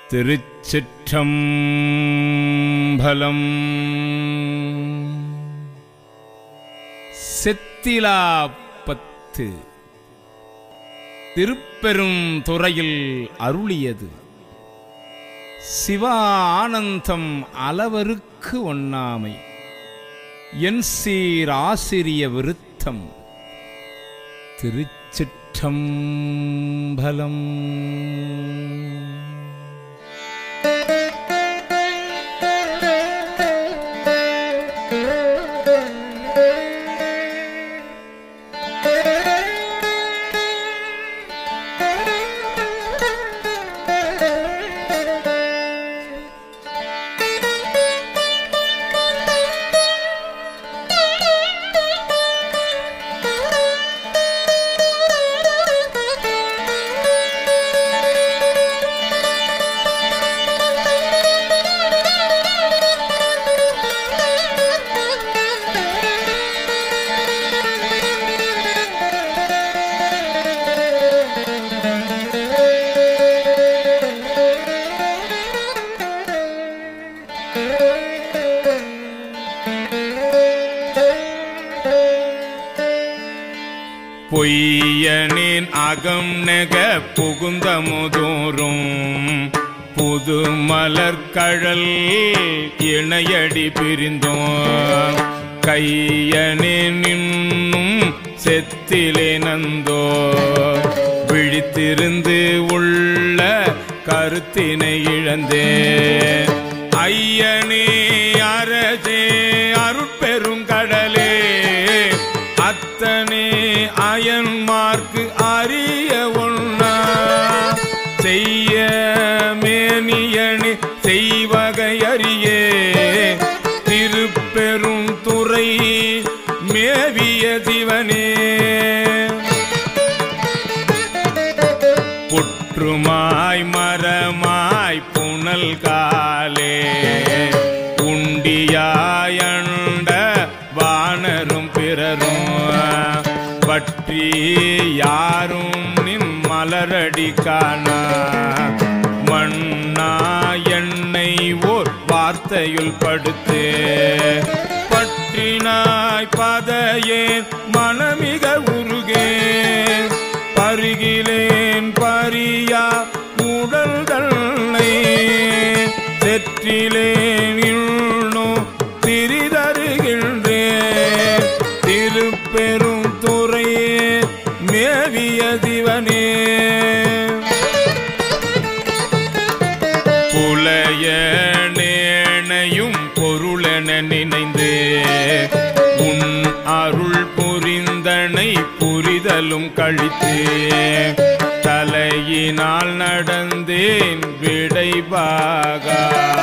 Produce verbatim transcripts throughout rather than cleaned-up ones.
திருச்சிற்றம்பலம். செத்திலாப்பத்து திருப்பெரும் துறையில் அருளியது சிவா ஆனந்தம் அளவருக்கு ஒண்ணாமை என் சீர் ஆசிரிய விருத்தம். திருச்சிற்றம்பலம். பொய்யனின் அகம் நெக புகுந்த முதோறும் புது மலர்கழல் இணையடி பிரிந்தோம். கையனின் இன்னும் செத்திலே நந்தோ விழித்திருந்து உள்ள கருத்தினை இழந்தே. ஐயனே அரசே அருட்பெரும் கடலே அத்தனே அயன்மார்க்கு அறிய ஒண்ணா செய்ய மேனியணி செய்வகை அறியே. திருப்பெரும் துறை மேவிய சிவனே புற்றுமாய் மரமாய் புனல் காலே உண்டியாயண்ட வானரும் பிறரும் பற்றி யாரும் நின் மலரடி காணா. மண்ணா என்னை ஓர் வார்த்தையுள் படுத்து பற்றினாய் பதையேன் மனமிக உருகேன். பருகிலேன் பரியா உடல் தன்னை செற்றிலேன் இன்னோ திரிதருகின்றேன். திருப்பெரும் துறையே மேவிய சிவனே புலைய நேனையும் பொருளென நினைந்து உன் அருள் புரிந்தனை புரிதலும் கழித்து தலையினால் நடந்தேன் விடைபாகா.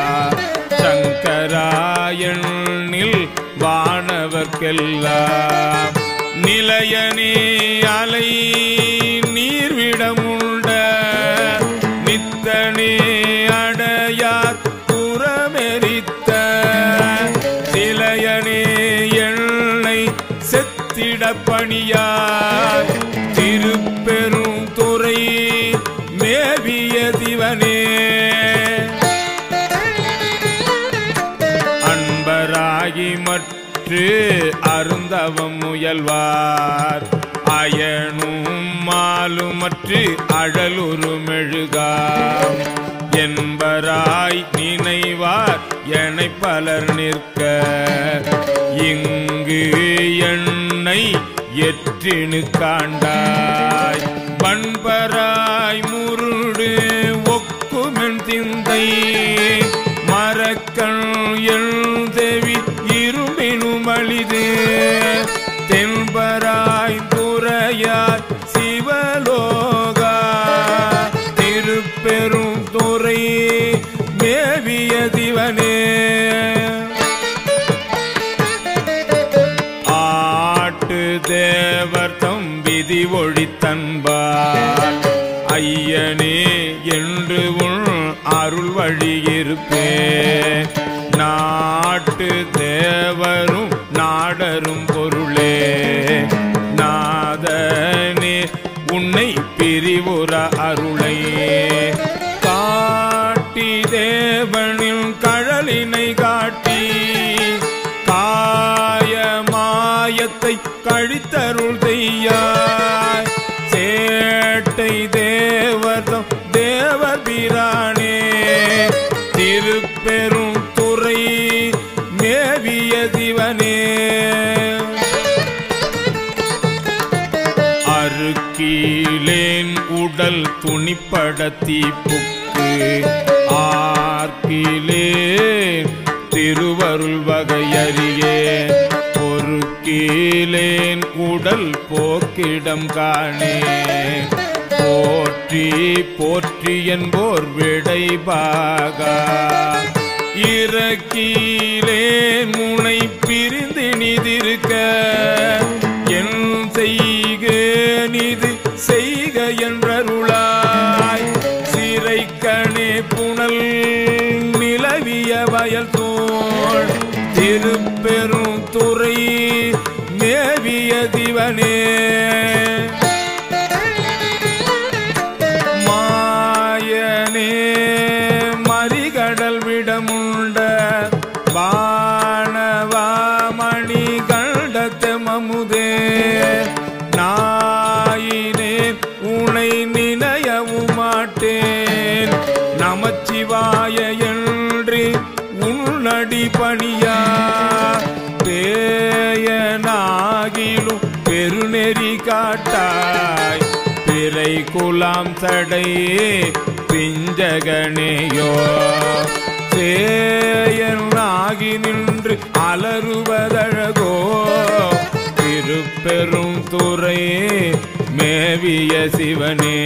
சங்கராயனில் வானவர்க்கெல்லாம் நிலையனே அலை நீர்விடமுண்ட நித்தனே அடையார் புறமெரித்த சிலையனே எண்ணை செத்திட பணியார். திருப்பெரும் துறை மேவிய சிவனே அன்பராகி மற்று அருந்தவம் முயல்வார் அயனும் மாலுமற்று அழலுரு மெழுகாம். என்பராய் நினைவார் எனை பலர் நிற்க இங்கு என்னை எற்றினு காண்டாய். பண்பராய் முருடு ஒக்குமென் திந்தை மரக்கண் எழுதவி இருமினும் அழிது. தென்பராய் துறையாய் சிவலோகா. திருப்பெரும் துறை மேவிய சிவனே ஆட்டு தேவர் தம் விதி ஒழித்தன்பார் ஐயனே என்று உன் அருள் வழியிருப்பே. நாட்டு தேவரும் நாடரும் பொருளே நாதனே உன்னை பிரிவுற அருளை காட்டி கழித்தருள் செய்யாய் சேட்டை தேவர்தம் தேவர் பிரானே திருப்பெரும் துறை மேவிய சிவனே அருக்கீலேன் உடல் துணிப்படத்தி புக்கு ஆர்க்கிலேன் திருவருள் வகையறியே பொறுக்கீலேன் உடல் போக்கிடம் காணே போற்றி போற்றி என்போர் விடைபாகா இறக்கீலேன் முனை பிரிந்து நிதிருக்க என் செய்க நிது செய்க என்றருளாய் சிறைக்கணே புனல் நிலவிய வயல் தோள் திருப்பெரும் துறை மேவிய சிவனே மாயனே மறிகடல் விடமுண்ட வானவாமணி கண்டத்த மமுதே நாயினேன் உனை நினையவும் மாட்டேன் நமச்சிவாய என்று உன்னடி பணியா பேயனாகிலும் பெருநெறி காட்டாய் பிறை குலாம் சடையே பிஞ்சகனேயோ சேயனாகி நின்று அலறுவதழகோ திருப்பெரும் துறை மேவிய சிவனே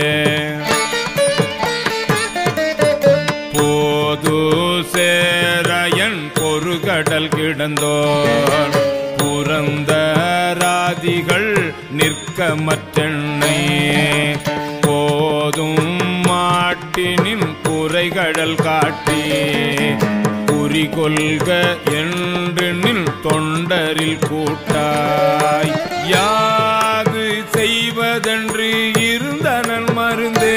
போது சேரையன் பொறுகடல் கிடந்தோர் புரந்தராதிகள் நிற்கமற்றென்னை போதும் மாட்டினின் குறைகடல் காட்டி குறிகொள்க என்று நின் தொண்டரில் கூட்டாய் யாது செய்வதென்று இருந்தனன் மருந்தே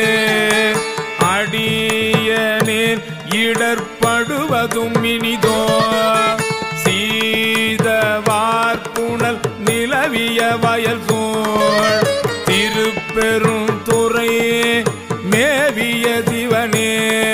அடியனேன் இடர்படுவதும் இனிதோ சீதவார்புணல் நிலவிய வயல் சூழ் திருப்பெரும் துறை மேவிய சிவனே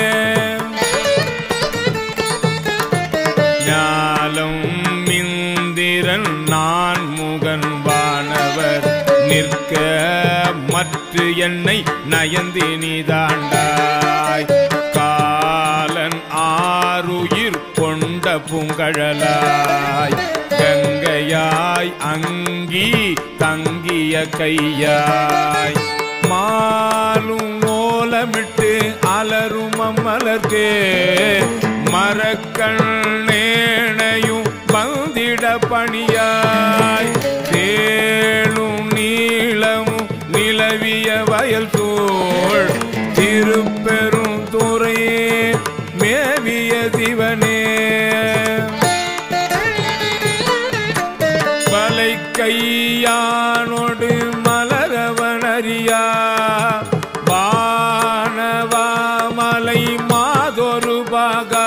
ஞாலம் இந்திரன் நான் முகன் வானவர் நிற்க மற்ற என்னை நயந்தினி தாண்டாய் காலன் ஆருயிர் கொண்ட பூங்கழலாய் கங்கையாய் அங்கி தங்கிய கையாய் மாலும் ஓலமிட்டு அலரும் அம்மலர்க்கே மரக்கண்ணேனையும் வந்திட பணியாய் தேளும் நீளமும் நிலவிய வயல் தோள் திருப்பெரும் துறை மேவிய சிவனே வலை கையானோடு மலரவனறியா வானவாமலை மாதொரு பாகா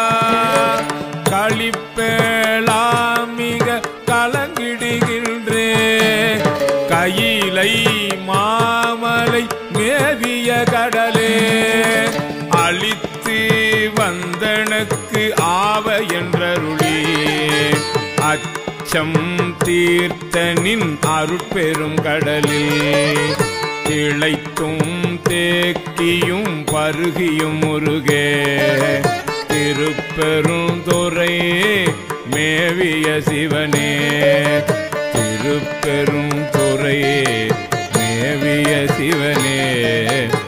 களிப்பேளாமிக கலங்கிடுகின்றே கையிலை மாமலை மேவிய கடலே அழித்து வந்தனக்கு ஆவ என்றருளே அச்சம் தீர்த்தனின் அருட்பெரும் கடலில் திளைத்தும் தேக்கியும் பருகியும் முருகே திருப்பெரும் துறை மேவிய சிவனே திருப்பெரும் துறை மேவிய சிவனே